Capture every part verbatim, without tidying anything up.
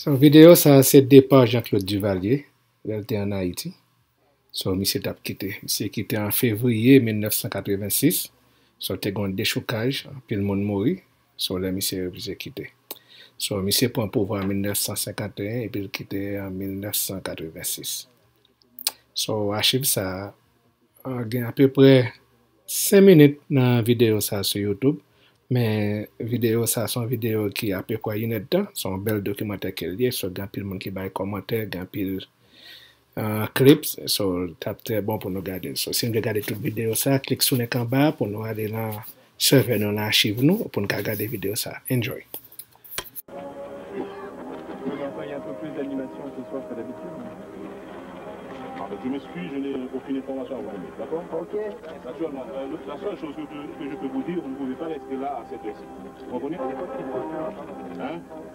Son vidéo, ça, c'est départ Jean-Claude Duvalier, il était en Haïti. So, monsieur t'a quitté. Monsieur quitté en février mille neuf cent quatre-vingt-six. So, t'es un déchocage, puis le monde mourit. So, là, monsieur obligé quitté. So, monsieur prend pouvoir en mille neuf cent cinquante et un et puis il quitté en mille neuf cent quatre-vingt-six. So, archive ça, il y a à peu près cinq minutes dans la vidéo ça sur YouTube. Mais vidéo ça son vidéo qui a peu quoi une dedans, son bel documentaire qu'elle est, so grand pile monde qui va commentaire, grand pile uh, clips, so c'est très bon pour nous regarder. So si vous regardez toute vidéo ça, clique sur l'écran en bas pour nous aller dans serveur dans l'archive nous pour nous regarder vidéo ça. Enjoy. Il y a un peu plus d'animation ce soir que d'habitude. Je m'excuse, je n'ai aucune information à vous donner, d'accord? Ok. Naturellement, euh, la seule chose que, que je peux vous dire, vous ne pouvez pas rester là à cette heure-ci. Vous comprenez? Hein?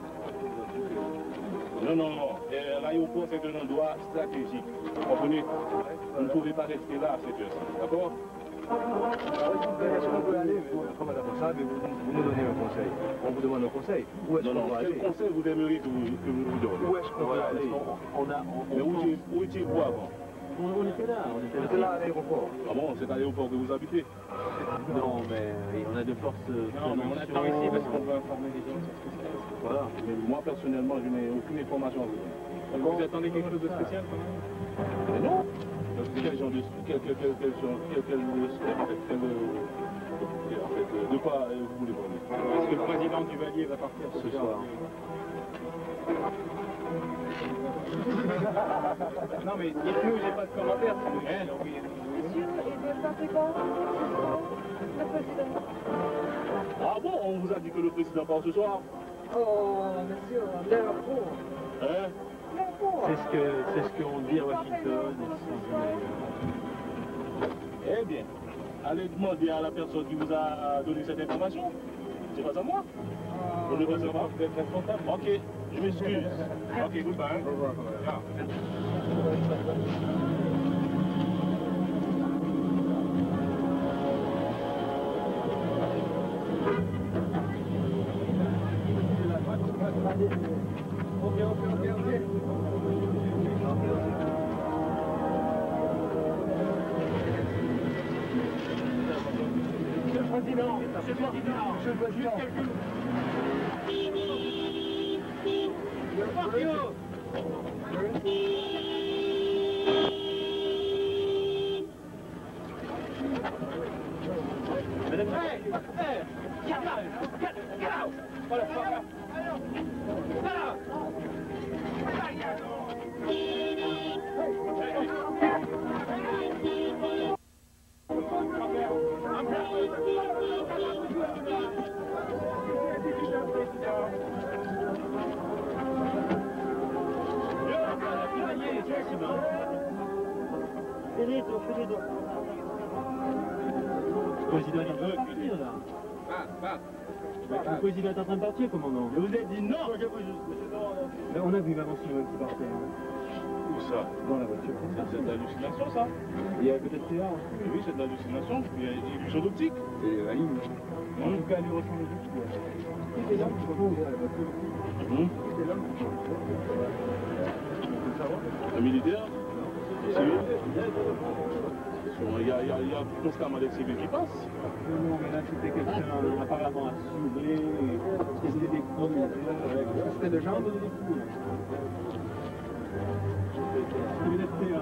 Non, non, non. Euh, L'aéroport, c'est un endroit stratégique. Vous comprenez? Vous ne pouvez pas rester là à cette heure-ci, d'accord? Est-ce qu'on peut aller, comme madame ça, mais vous, vous nous donnez un conseil. On vous demande un conseil. Où est-ce Non, qu'on non, va quel aller? conseil vous aimeriez que, vous, que nous vous donnions? Où est-ce qu'on va aller? On a, on, Mais où étiez- où étiez-vous avant? on, on était là, on était, on était là à l'aéroport. Ah bon, c'est à l'aéroport que vous habitez? Non, mais on a de forces. Non, mais on attend ici parce qu'on veut informer les gens sur ce qui se passe. Voilà. Mais moi, personnellement, je n'ai aucune information à vous donner. Vous attendez quelque chose de spécial quand même? Mais non. Quel genre de... Quel, quel, quel, quel, genre- quel, quel, en fait, quel, euh, en fait, euh, de quoi euh, vous voulez parler? Est-ce que le président Duvalier va partir Ce soir. Non mais dites-nous, j'ai pas de commentaire. Hein, donc, Monsieur, il vient passer quand? Le président. Ah bon, on vous a dit que le président part ce soir? Oh, monsieur, l'info. Hein? L'info. C'est ce que c'est ce qu'on dit à Washington. Eh bien, allez demander à la personne qui vous a donné cette information. C'est pas à moi. Vous ne le pensez pas? Vous êtes responsable. Ok, je m'excuse. Ok, goodbye. Au revoir. Ok, ok, ok, ok. Monsieur le Président, Monsieur le Président, Monsieur le Président. Fuck you! Madame, Hey! Hey! Get out! Get, get out! Motherfucker! Get out! Finito, finito. Le président est en train de partir là. Le président est en train de partir, commandant. Je vous ai dit non! Ben, on a vu l'avance qui partait. Hein. Où ça? Dans la voiture. C'est c'est de l'hallucination, ça? Il y a peut-être Théa. Mais oui, c'est de l'hallucination. Il y a une illusion d'optique. Et la ligne. En tout cas, elle lui ressemble beaucoup. C'est là, tu vois, la voiture. Hum? C'est là. Un militaire? Civil? Il y, a, il, y a, il y a constamment des civils qui passent. Non, mais là, c'était quelqu'un apparemment assuré. C'était des gros militaires. C'était de gens de fous. C'était peut-être Théa.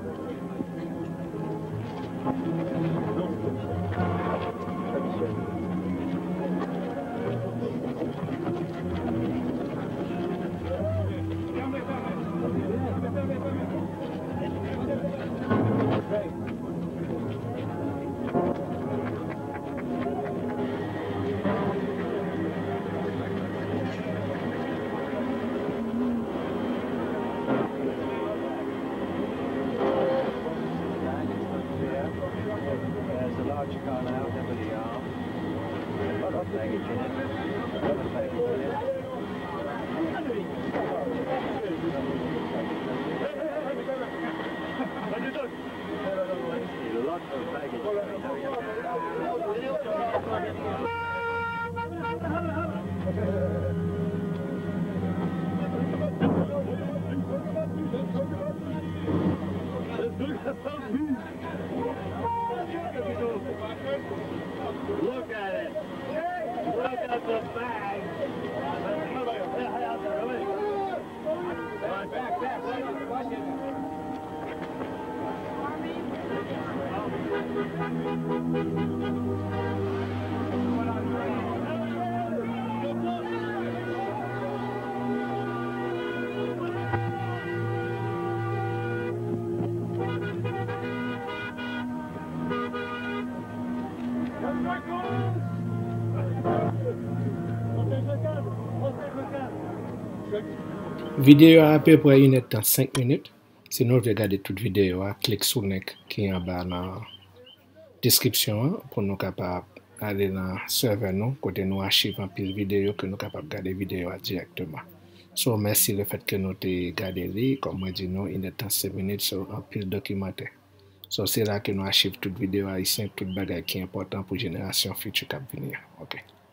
Non, c'est pas Michel. There's a large car now, there we are. Vidéo à peu près une heure cinq minutes. Sinon, vous regardez toute vidéo, cliquez sur le lien qui est en bas dans la description pour nous capables d'aller dans le serveur nous, côté nous archive en pile vidéo que nous capables de regarder vidéo directement. So, merci le fait que nous avons regardé, comme moi dit nous, une heure cinq minutes sur un pile documentaire. So, c'est là que nous archive toute vidéo haïtienne, toute bagaille qui est important pour la génération future qui va venir. Okay.